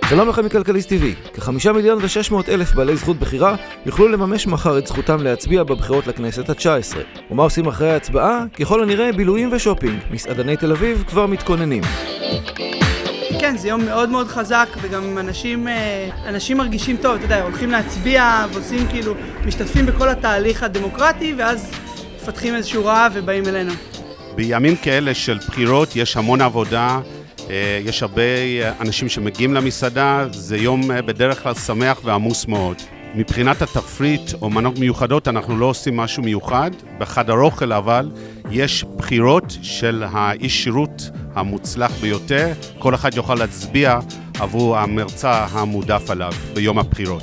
שלום לכם מכלכליסט TV. כ5,600,000 בעלי זכות בחירה יוכלו לממש מחר את זכותם להצביע בבחירות לכנסת ה-19. ומה עושים אחרי ההצבעה? ככל הנראה בילויים ושופינג. מסעדני תל אביב כבר מתכוננים. כן, זה יום מאוד מאוד חזק, וגם אנשים מרגישים טוב, אתה יודע, הולכים להצביע ועושים משתתפים בכל התהליך הדמוקרטי, ואז מפתחים איזשהו רעב ובאים אלינו. בימים כאלה של בחירות יש המון עבודה, יש הרבה אנשים שמגיעים למסעדה, זה יום בדרך כלל שמח ועמוס מאוד. מבחינת התפריט או מנות מיוחדות אנחנו לא עושים משהו מיוחד, בחדר אוכל אבל יש בחירות של האיש שירות המוצלח ביותר, כל אחד יוכל להצביע עבור המרצה המועדף עליו ביום הבחירות.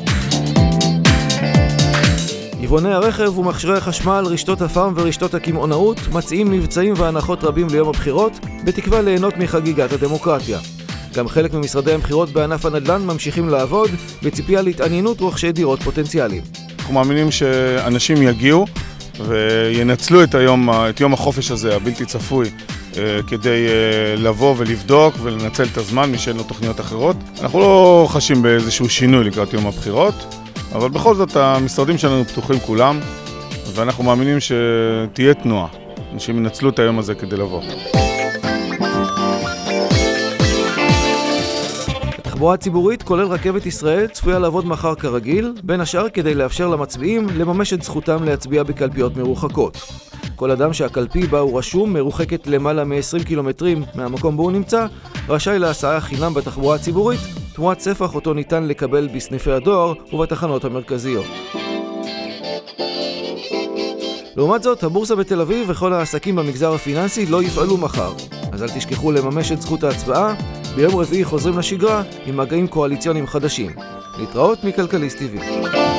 יבואני הרכב ומכשירי החשמל, רשתות הפארם ורשתות הקמעונאות מציעים מבצעים והנחות רבים ליום הבחירות, בתקווה ליהנות מחגיגת הדמוקרטיה. גם חלק ממשרדי הבחירות בענף הנדל"ן ממשיכים לעבוד, בציפייה להתעניינות רוכשי דירות פוטנציאליים. אנחנו מאמינים שאנשים יגיעו וינצלו את יום החופש הזה, הבלתי צפוי, כדי לבוא ולבדוק ולנצל את הזמן משאין לו תוכניות אחרות. אנחנו לא חשים באיזשהו שינוי לקראת יום הבחירות, אבל בכל זאת המשרדים שלנו פתוחים כולם, ואנחנו מאמינים שתהיה תנועה. אנשים ינצלו את היום הזה כדי לבוא. התחבורה הציבורית, כולל רכבת ישראל, צפויה לעבוד מחר כרגיל, בין השאר כדי לאפשר למצביעים לממש את זכותם להצביע בקלפיות מרוחקות. כל אדם שהקלפי בה הוא רשום מרוחקת למעלה מ-20 קילומטרים מהמקום בו הוא נמצא, רשאי להסעה חינם בתחבורה הציבורית, תמורת ספח אותו ניתן לקבל בסניפי הדואר ובתחנות המרכזיות. לעומת זאת, הבורסה בתל אביב וכל העסקים במגזר הפיננסי לא יפעלו מחר. אז אל תשכחו לממש את זכות ההצבעה. ביום רביעי חוזרים לשגרה עם מגעים קואליציוניים חדשים. להתראות מכלכליסט TV.